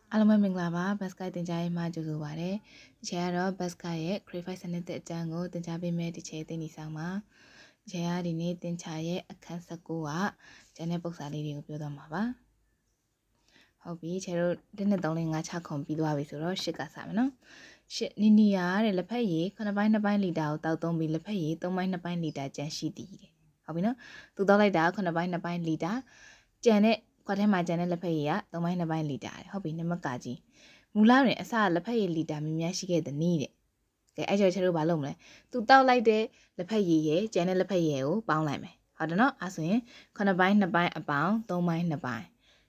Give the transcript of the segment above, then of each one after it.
အားလုံးပဲမင်္ဂလာပါဘတ်စကိုက်တင်ကြားရေးမှာကြိုဆိုပါရစေ။ဒီချိန်ကတော့ဘတ်စကိုက်ရဲ့ Grade 5 စနစ်တဲ့အကြောင်းကိုတင်ကြားပေးမယ်ဒီချိန်တင်နေဆောင်ပါ။ဒီချိန်ကဒီနေ့တင်ချရဲ့အခန်း19ကကျန်တဲ့ပုံစံလေးတွေကိုပြောသွားမှာပါ။ဟုတ်ပြီခြေတို့1 2 3 4 5 6ခုပြီးသွားပြီဆိုတော့8ကစမယ်နော်။8နီနီယာတဲ့လက်ဖက်ရည်9ပိုင်း2ပိုင်းလီတာကိုတောက်သုံးပြီးလက်ဖက်ရည်3ပိုင်း2ပိုင်းလီတာကျန်ရှိသည်တဲ့။ဟုတ်ပြီနော်။သူတောက်လိုက်တာ9ပိုင်း2ပိုင်းလီတာကျန်တဲ့ခွက်ထဲမှာကျန်တဲ့လက်ဖက်ရည်က3ပိုင်း2ပိုင်းလီတာတဲ့ဟုတ်ပြီနမကကြီးမူလာတွင်အစလက်ဖက်ရည်လီတာများများရှိခဲ့တဲ့နည်းတဲ့ကဲအဲ့ကြောင့်ကျတို့ဘာလုပ်မလဲသူတောက်လိုက်တဲ့လက်ဖက်ရည်ရဲ့ကျန်တဲ့လက်ဖက်ရည်ကိုပေါင်းလိုက်မယ်ဟုတ်တယ်နော်အဲ့ဆိုရင်9ပိုင်း2ပိုင်းအပေါင်း3ပိုင်း2ပိုင်း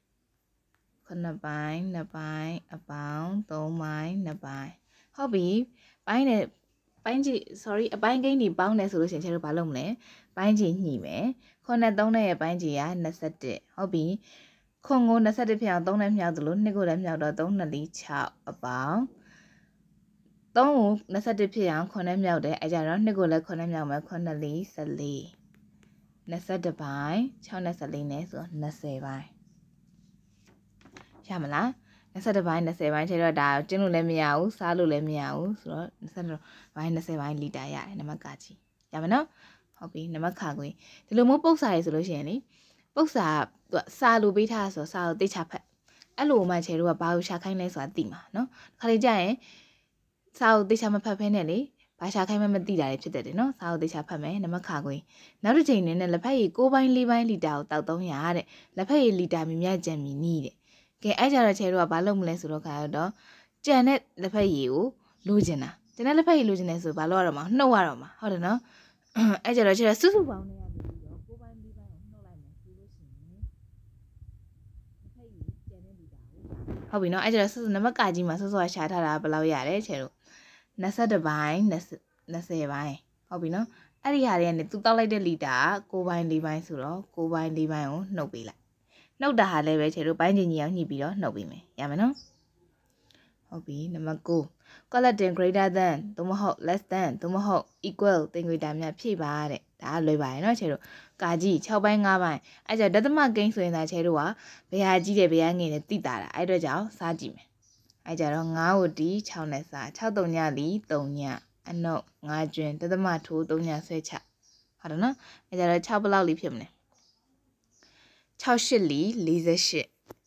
9ပိုင်း2ပိုင်းအပေါင်း3ပိုင်း2ပိုင်းဟုတ်ပြီပိုင်းနဲ့ပိုင်းကြီး sorry အပိုင်းကိန်းတွေပေါင်းတယ်ဆိုလို့ရှိရင်ကျတို့ဘာလုပ်မလဲပိုင်းကြီးညှိမယ်9 3နဲ့ရဲ့ပိုင်းကြီးက21ဟုတ်ပြီခွန်ကို21ဖြစ်အောင်3နဲ့မြောက်သလို2ကိုလည်းမြောက်တော့3 2 4 6အပေါင်း3ကို21ဖြစ်အောင်9နဲ့မြောက်တယ်အဲကြတော့2ကိုလည်း9နဲ့မြောက်မယ်9 4 14 21ပိုင်း6နဲ့14နဲ့ဆို20ပိုင်းရမလား21ပိုင်း20ပိုင်းခြေတော့ဒါကျင်းလို့လည်းမရဘူးစားလို့လည်းမရဘူးဆိုတော့20ပိုင်း20ပိုင်းလီတာရတယ်နံပါတ်ကကြီးရမယ်နော်ဟုတ်ပြီနံပါတ်ခါကိုဒီလိုမျိုးပုတ်စာရေးဆိုလို့ရှိရင်လေပုတ်စာစာလိုပေးထားဆိုစာကိုတိတ်ချဖက်အဲ့လိုမှခြေတို့ကဘာလို့ရှာခိုင်းလဲဆိုတာသိမှာနော်ခါလေးကြရင်စာကိုတိတ်ချမဖက်ဖဲနဲ့လေဘာရှာခိုင်းမှမသိတာတွေဖြစ်တတ်တယ်နော်စာကိုတိတ်ချဖက်မယ်နံပါတ်ခါကိုနောက်တစ်ချိန်နဲ့လက်ဖက်ရည်6ပိုင်း4ပိုင်းလီတာကိုတောက်300တဲ့လက်ဖက်ရည်လီတာမြမြကြံမီနီးတဲ့ကဲအဲ့ကြတော့ခြေတို့ကဘာလုပ်မလဲဆိုတော့ခါတော့ကြံတဲ့လက်ဖက်ရည်ကိုလိုချင်တာကြံတဲ့လက်ဖက်ရည်လိုချင်တယ်ဆိုဘာလို့ရတော့မှာနှုတ်ရတော့မှာဟုတ်တယ်နော်အဲ့ကြတော့ခြေစုစုပေါင်းနေရပြီပြီးတော့6ပိုင်း4ပိုင်းကိုနှုတ်လိုက်မယ်ဆိုလို့ရှိရင်လက်ဖက်ရည်ကြံတဲ့လီတာကိုဟုတ်ပြီနော်အဲ့ကြတော့စုစုနံပါတ်ကကြီးမှာစုစုကရှာထားတာဘယ်လောက်ရတယ်ခြေတို့21ပိုင်း20ပိုင်းဟုတ်ပြီနော်အဲ့ဒီဟာတွေကနေသူတောက်လိုက်တဲ့လီတာ6ပိုင်း4ပိုင်းဆိုတော့6ပိုင်း4ပိုင်းကိုနှုတ်ပေးလိုက်နှုတ်တာဟာလည်းပဲခြေတို့ပိုင်းချင်းကြီးအောင်ညှိပြီးတော့နှုတ်ပေးမယ်ရမယ်နော်ဟုတ်ပြီနံပါတ်9 collecting greater than သို့မဟုတ် less than သို့မဟုတ် equal သင်္ကွေတာများဖြည့်ပါတဲ့ဒါလွယ်ပါရဲ့နော်ခြေတို့ကာကြီး6ပိုင်း5ပိုင်းအဲ့ကြဒသမကိန်းဆိုရင်ဒါခြေတို့ကဘယ်ဟာကြီးတယ်ဘယ်ဟာငယ်တယ်သိတာတာအဲ့အတွက်ကြောင့်စားကြည့်မယ်အဲ့ကြတော့9ကိုတီ6နဲ့စား6 3ညလီ3ညအနုတ်9ကျွန်းဒသမထိုး3ညဆွဲချဟုတ်တယ်နော်အဲ့ကြတော့6ဘလောက်လီဖြစ်မလဲ68လီ48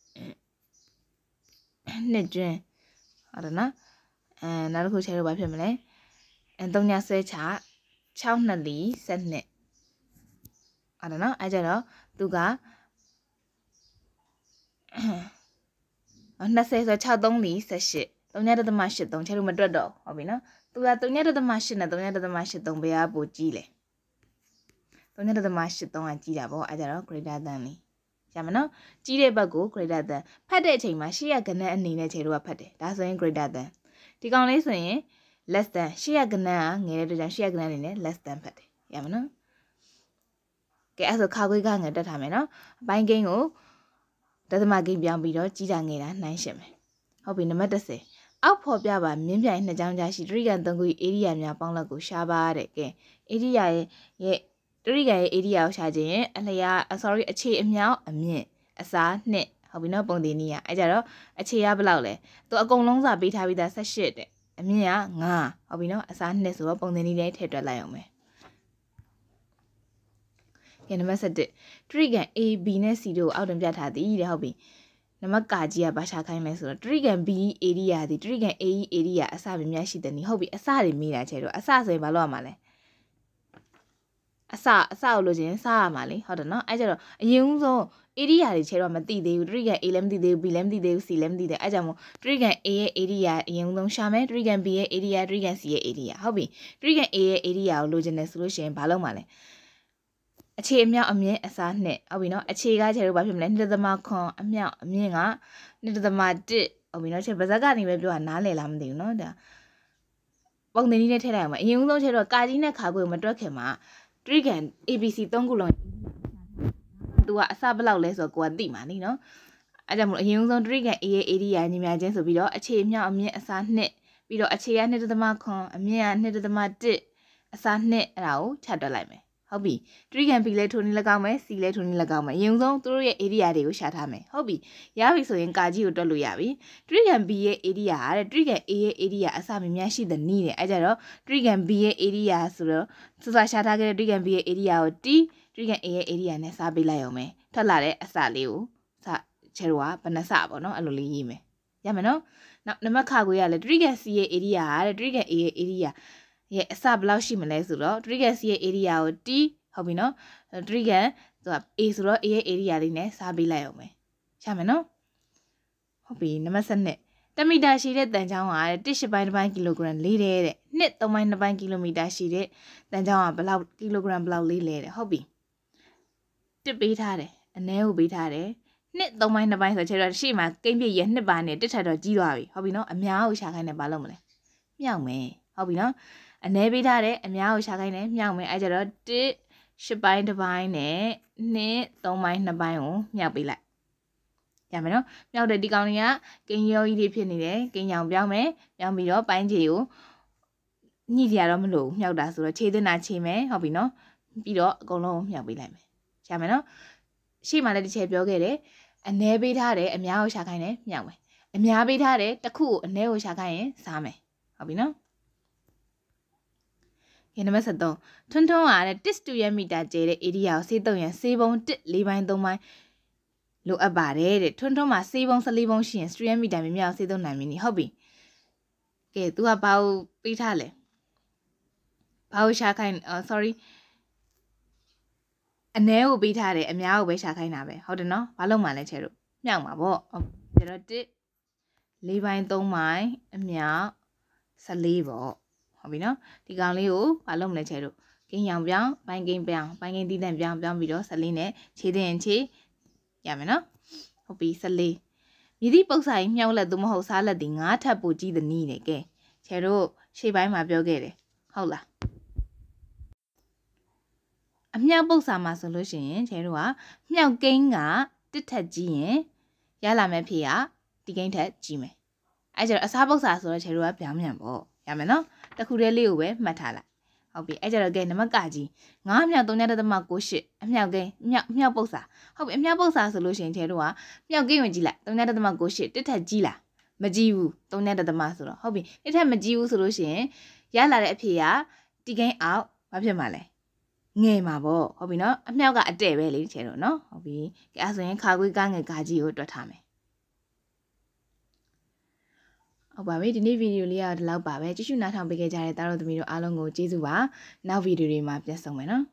နှစ်ကျွန်းဟုတ်တယ်နော်နောက်တစ်ခုချဲတော့ဘာဖြစ်မလဲ3ညဆွဲချ6နှစ်လီ7နှစ်ဟုတ်တယ်နော်အဲ့ကြတော့သူက20ဆို6 3လီ18 3.83ချဲလို့မတွက်တော့ဟုတ်ပြီနော်သူက3.83နဲ့3.83ဘယ်ကပိုကြီးလဲ3.83ကကြီးတာပေါ့အဲ့ကြတော့ greater than လီရမနော်ကြီးတဲ့ဘက်ကို greater than ဖတ်တဲ့အချိန်မှာရှေ့ရကဏ္ဍအနေနဲ့ခြေတို့ကဖတ်တယ်ဒါဆိုရင် greater than ဒီကောင်လေးဆိုရင် less than ရှေ့ရကဏ္ဍကငယ်တဲ့အတွက်ကြောင့်ရှေ့ရကဏ္ဍအနေနဲ့ less than ဖတ်တယ်ရမနော်ကဲအဲ့ဆိုခါခွေးကငယ်တက်ထားမယ်နော်အပိုင်းကိန်းကိုဒသမကိန်းပြောင်းပြီးတော့ကြီးတာငယ်တာနှိုင်းရှင်းမယ်ဟုတ်ပြီနံပါတ်10အောက်ဖော်ပြပါမြင်းပြိုင်နှစ်ကြောင်းကြားရှိတရိကန်3ခုဧရိယာများပေါင်းလက်ကိုရှားပါတဲ့ကဲဧရိယာရဲ့တရိကန်ရဲ့ဧရိယာကိုရှာခြင်းရင်အလျာ sorry အခြေအမြောက်အမြင့်အစားနှစ်ဟုတ်ပြီနော်ပုံတင်နည်းအဲ့ကြတော့အခြေကဘယ်လောက်လဲသူအကုန်လုံးစာပေးထားပြီးသား18တဲ့အမြင့်က9ဟုတ်ပြီနော်အစားနှစ်ဆိုတော့ပုံတင်နည်းလေးထည့်တွက်လိုက်အောင်မယ်ကဲနံပါတ်7တရိကန် A B နဲ့ C တို့အောက်တွင်ပြထားသည်တဲ့ဟုတ်ပြီနံပါတ်ကကြီးကဘာရှာခိုင်းလဲဆိုတော့တရိကန် B area သည်တရိကန် A area အစပြများရှိတဲ့နည်းဟုတ်ပြီအစတွေမေးတာချဲတော့အစဆိုရင်ဘာလို့ရမှာလဲအစကိုလို့ချင်းစားရမှာလေဟုတ်တယ်နော်အဲ့ကြတော့အရင်ဆုံး area တွေချဲတော့မသိသေးဘူးတရိကန် A လည်းမသိသေးဘူး B လည်းမသိသေးဘူး C လည်းမသိသေးအဲ့ကြောင့်မို့တရိကန် A ရဲ့ area အရင်ဆုံးရှာမယ်တရိကန် B ရဲ့ area တရိကန် C ရဲ့ area ဟုတ်ပြီတရိကန် A ရဲ့ area ကိုလို့ချင်းတယ်ဆိုလို့ရှိရင်ဘာလုပ်မှာလဲအခြေအမြောက်အမြင့်အစားနှစ်ဟုတ်ပြီနော်အခြေကခြေတို့ဘာဖြစ်မလဲ2.9အမြောက်အမြင့်က2.1ဟုတ်ပြီနော်ခြေပါဇက်ကနေပဲပြောတာနားလည်လားမသိဘူးနော်ဒါပုံသင်နည်းနဲ့ထည့်လိုက်အောင်အရင်ဆုံးခြေတို့ကာကြီးနဲ့ခါခွေမတွက်ခင်မှာတရိကန် ABC 3ခုလုံးသူကအစဘလောက်လဲဆိုတော့ကိုကသိမှာနိနော်အဲကြောင့်မို့အရင်ဆုံးတရိကန် A ရဲ့ area ညီမချင်းဆိုပြီးတော့အခြေအမြောက်အမြင့်အစားနှစ်ပြီးတော့အခြေက2.9အမြင့်က2.1အစားနှစ်အဲ့ဒါကိုချတွက်လိုက်မယ်ဟဟုတ်ပြီတရိကန် B လဲထိုးနေ၎င်းမယ် C လဲထိုးနေ၎င်းမယ်အရင်ဆုံးသူတို့ရဲ့ area တွေကိုရှာထားမယ်ဟုတ်ပြီရပြီဆိုရင်ကာကြီးကိုတွက်လို့ရပြီတရိကန် B ရဲ့ area ကတဲ့တရိကန် A ရဲ့ area အစမြင်များရှိတဲ့နီးတယ်အဲကြတော့တရိကန် B ရဲ့ area ဆိုတော့စစရှာထားခဲ့တဲ့တရိကန် B ရဲ့ area ကို T တရိကန် A ရဲ့ area နဲ့စားပေးလိုက်အောင်မယ်ထွက်လာတဲ့အစလေးကိုစချဲတော့ကဘယ်နှစပေါ့နော်အဲ့လိုလေးရေးမယ်ရမယ်နော်နောက်နံပါတ်ခါကိုရလဲတရိကန် C ရဲ့ area ကတဲ့တရိကန် A ရဲ့ area ရဲ့အစဘယ်လောက်ရှိမလဲဆိုတော့တရိကန် C ရဲ့ area ကို T ဟုတ်ပြီနော်တရိကန်သူက A ဆိုတော့ A ရဲ့ area လေးနဲ့စားပေးလိုက်အောင်မယ်ရမယ်နော်ဟုတ်ပြီနံပါတ်7တမီတာရှိတဲ့တန်ချောင်းက1.8ပိုင်းတစ်ပိုင်းကီလိုဂရမ်လေးတဲ့နှစ်3ပိုင်း2ပိုင်းကီလိုမီတာရှိတဲ့တန်ချောင်းကဘယ်လောက်ကီလိုဂရမ်ဘယ်လောက်လေးလဲတဲ့ဟုတ်ပြီတစ်ပေးထားတယ်အနည်းကိုပေးထားတယ်နှစ်3ပိုင်း2ပိုင်းဆိုချေတော့ရှေ့မှာကိန်းပြည့်ရနှစ်ပိုင်းနဲ့တစ်ထပ်တော့ကြီးသွားပြီဟုတ်ပြီနော်အများကိုရှာခိုင်းတယ်ဘာလို့မလဲမြောက်မယ်ဟုတ်ပြီနော်အနည်းပေးထားတယ်အများကိုရှာခိုင်းတယ်မြောက်မယ်အဲကြတော့1.8ပိုင်းတစ်ပိုင်းနဲ့နှစ်3ပိုင်း2ပိုင်းကိုမြောက်ပေးလိုက်ရမယ်နော်မြောက်တဲ့ဒီကောင်တွေကကိန်းရောကြီးတွေဖြစ်နေတယ်ကိန်းရောင်ပြောင်းမယ်ပြောင်းပြီးတော့ပိုင်းခြေကိုညှိကြရတော့မလို့မြောက်တာဆိုတော့ခြေတင်တာခြေမယ်ဟုတ်ပြီနော်ပြီးတော့အကုန်လုံးမြောက်ပေးလိုက်မယ်ရမယ်နော်ရှေ့မှာလည်းတစ်ချက်ပြောခဲ့တယ်အနည်းပေးထားတယ်အများကိုရှာခိုင်းတယ်မြောက်မယ်အများပေးထားတယ်တစ်ခုကိုအနည်းကိုရှာခိုင်းရင်စားမယ်ဟုတ်ပြီနော်ရနံပါတ်73ထွန်းထွန်းက1 square meter ကျဲတဲ့ area ကိုဆေးတုံးရန်ဆေးပုံ1 4ပိုင်း3ပိုင်းလိုအပ်ပါတယ်တဲ့ထွန်းထွန်းမှာဆေးပုံ14ပုံရှိရင် square meter မြင်မြောက်ဆေးတုံးနိုင်ပြီနိဟုတ်ပြီကဲ तू ကဘာကိုပေးထားလဲဘာကိုရှာခိုင်းsorry အနည်းကိုပေးထားတယ်အများကိုပဲရှာခိုင်းတာပဲဟုတ်တယ်နော်ဘာလို့မှလဲချဲတို့မြောက်မှာပေါ့ဒါတော့1 4ပိုင်း3ပိုင်းအမြောက်14ပေါ့ဟုတ်ပြီနော်ဒီကောင်လေးကိုဘာလို့မလဲချဲတို့ကိန်းရောင်ပြောင်းပိုင်းကိန်းပြောင်းပိုင်းကိန်းတီးတန့်ပြောင်းပြီးတော့14နဲ့ခြေတင်ခြေရမယ်နော်ဟုတ်ပြီ14မြည်သည့်ပု္ပ္ပစာကြီးမြောက်လက်သို့မဟုတ်စားလက်သည်9ထပ်ပိုကြည့်သည်နည်းတဲ့ကဲချဲတို့ရှေ့ပိုင်းမှာပြောခဲ့တယ်ဟုတ်လားအမြောက်ပု္ပ္ပစာမှာဆိုလို့ရှိရင်ချဲတို့ကမြောက်ကိန်းကတစ်ထက်ကြီးရင်ရလာမယ့်ဖြေကဒီကိန်းထက်ကြီးမယ်အဲကျတော့အစားပု္ပ္ပစာဆိုတော့ချဲတို့ကပြောင်းမြန်ပေါ့ရမယ်နော်တခုတည်းလေးကိုပဲမှတ်ထားလိုက်ဟုတ်ပြီအဲကျတော့ကဲနံပါတ်ကကြီး9မြောက်3.98အမြောက်ကိန်းမြောက်ပု္ပ္ပစာဟုတ်ပြီအမြောက်ပု္ပ္ပစာဆိုလို့ရှိရင်ချဲတို့ကမြောက်ကိန်းကိုကြည့်လိုက်3.98တစ်ထက်ကြီးလားမကြီးဘူး3.ဆိုတော့ဟုတ်ပြီတစ်ထက်မကြီးဘူးဆိုလို့ရှိရင်ရလာတဲ့အဖြေကဒီကိန်းအောက်ဘာဖြစ်မှာလဲငယ်မှာပေါ့ဟုတ်ပြီနော်အမြောက်ကအတဲ့ပဲလေချဲတော့နော်ဟုတ်ပြီကဲအဲဆိုရင်ခါခွေးကားငယ်ကာကြီးကိုတွက်ထားမယ်ဟုတ်ပါပြီဒီနေ့ဗီဒီယိုလေးကဒီလောက်ပါပဲကြည့်ရှုနားထောင်ပေးခဲ့ကြတဲ့တားတော်သမီးတို့အားလုံးကိုကျေးဇူးပါနောက်ဗီဒီယိုတွေမှာပြန်ဆုံမယ်နော်